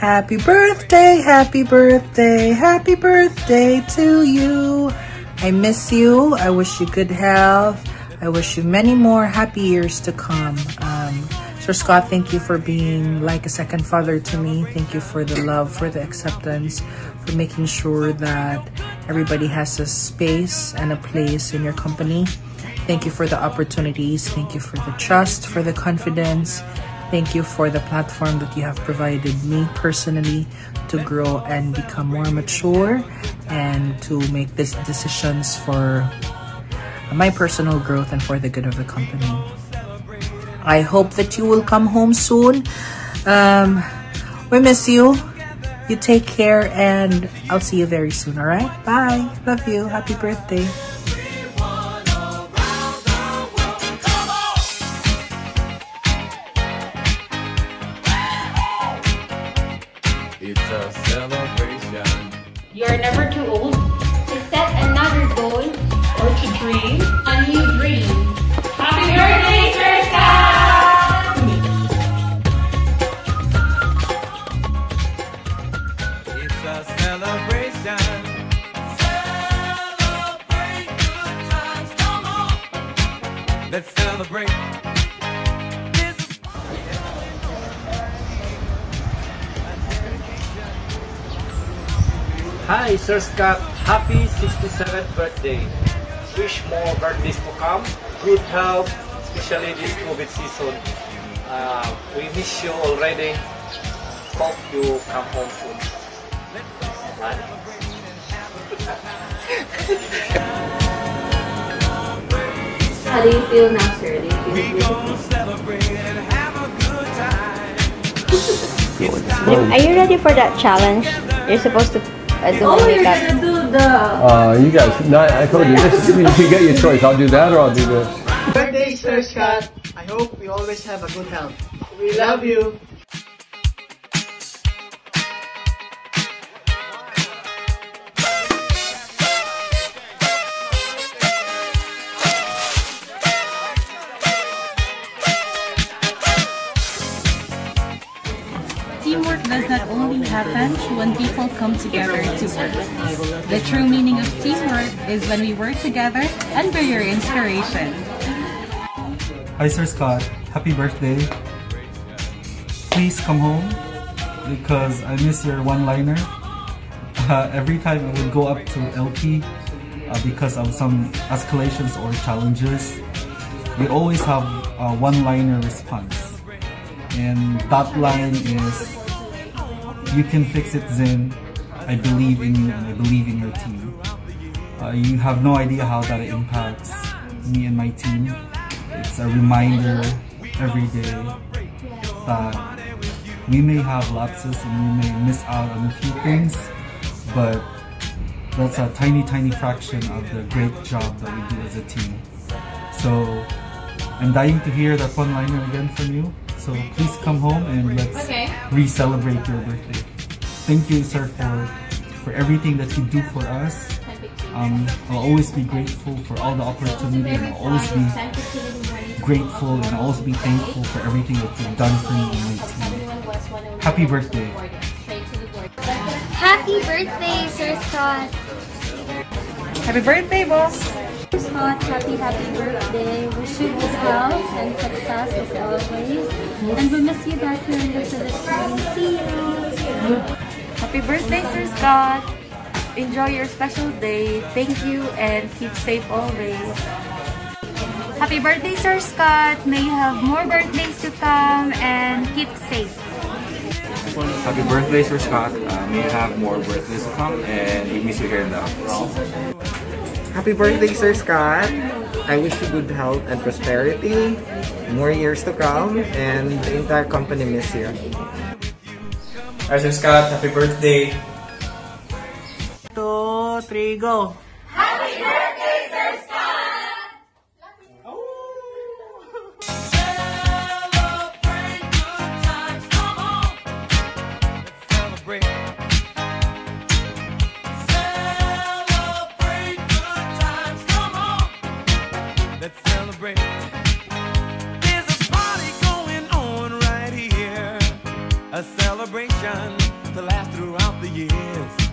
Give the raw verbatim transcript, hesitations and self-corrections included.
Happy birthday, happy birthday, happy birthday to you. I miss you. I wish you good health. I wish you many more happy years to come. Um, Sir Scott, thank you for being like a second father to me. Thank you for the love, for the acceptance, for making sure that everybody has a space and a place in your company. Thank you for the opportunities. Thank you for the trust, for the confidence. Thank you for the platform that you have provided me personally to grow and become more mature and to make these decisions for my personal growth and for the good of the company. I hope that you will come home soon. Um, we miss you. You take care and I'll see you very soon, all right? Bye. Love you. Happy birthday. It's a celebration. You're never too old to set another goal or to dream a new dream. Happy birthday, Sir Scott! It's a celebration. Celebrate good times, come on. Let's celebrate. Hi, Sir Scott. Happy sixty-seventh birthday. Wish more birthdays to come. Good health, especially this COVID season. Uh, we miss you already. Hope you come home soon. Bye. How do you feel now, sir? Do you feel We gonna celebrate and have a good time. Are you ready for that challenge? You're supposed to uh, do Oh, you're makeup. gonna do the... Uh, you guys, no, I told you this. You can get your choice. I'll do that or I'll do this. Birthday, Sir Scott. I hope we always have a good health. We love you. Teamwork does not only happen when people come together to work. The true meaning of teamwork is when we work together under your inspiration. Hi Sir Scott, happy birthday. Please come home because I miss your one-liner. Uh, every time I would go up to L P uh, because of some escalations or challenges, we always have a one-liner response. And that line is, you can fix it, Zin. I believe in you and I believe in your team. Uh, you have no idea how that impacts me and my team. It's a reminder every day that we may have lapses and we may miss out on a few things, but that's a tiny, tiny fraction of the great job that we do as a team. So I'm dying to hear that one-liner again from you. So please come home and let's Okay. re-celebrate your birthday. Thank you, sir, for, for everything that you do for us. Um, I'll always be grateful for all the opportunity and I'll always be grateful and I'll always be thankful for everything that you've done for me and my team. Happy birthday. Happy birthday, Sir Scott. Happy birthday, boss! Sir Scott, happy, happy birthday. Wish you good health and success as always. And we miss you back here in the Philippines. See you. Happy birthday, Sir Scott! Enjoy your special day. Thank you and keep safe always. Happy birthday, Sir Scott! May you have more birthdays to come and keep safe. Happy birthday, Sir Scott. Uh, may you have more birthdays to come and we miss you here in the office. Happy birthday, Sir Scott. I wish you good health and prosperity, more years to come, and the entire company miss you. Hi, Sir Scott. Happy birthday. Two, three, go. Happy birthday, Sir Scott! Celebrate good times, come on. Let's celebrate. Celebrate good times, come on. Let's celebrate. There's a party going on right here. A celebration. to last throughout the years.